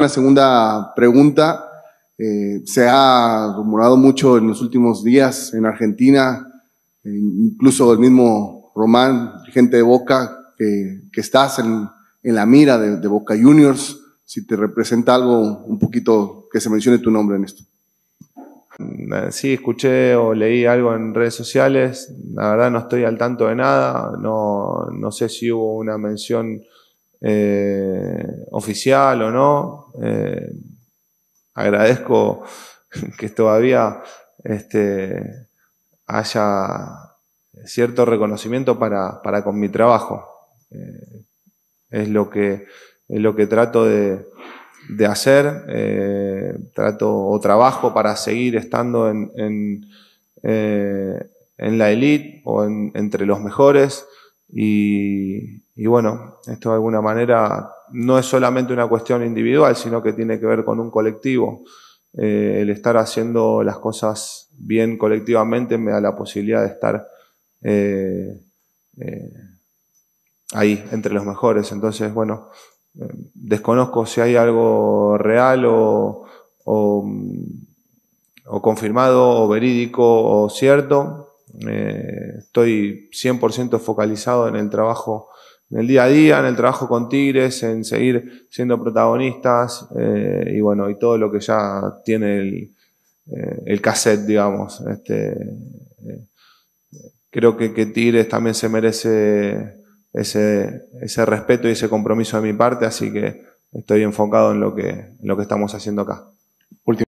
La segunda pregunta, se ha rumorado mucho en los últimos días en Argentina, incluso el mismo Román, gente de Boca, que estás en la mira de Boca Juniors. Si te representa algo, un poquito que se mencione tu nombre en esto. Sí, escuché o leí algo en redes sociales. La verdad no estoy al tanto de nada. No sé si hubo una mención oficial o no. Agradezco que todavía haya cierto reconocimiento para con mi trabajo. Es lo que trato de hacer. Trabajo para seguir estando en la elite o entre los mejores. Y bueno, esto de alguna manera no es solamente una cuestión individual, sino que tiene que ver con un colectivo. El estar haciendo las cosas bien colectivamente me da la posibilidad de estar ahí, entre los mejores. Entonces, bueno, desconozco si hay algo real o confirmado o verídico o cierto. Estoy 100% focalizado en el trabajo, en el día a día, en el trabajo con Tigres, en seguir siendo protagonistas, y bueno, y todo lo que ya tiene el cassette, digamos. Creo que Tigres también se merece ese respeto y ese compromiso de mi parte, así que estoy enfocado en lo que estamos haciendo acá.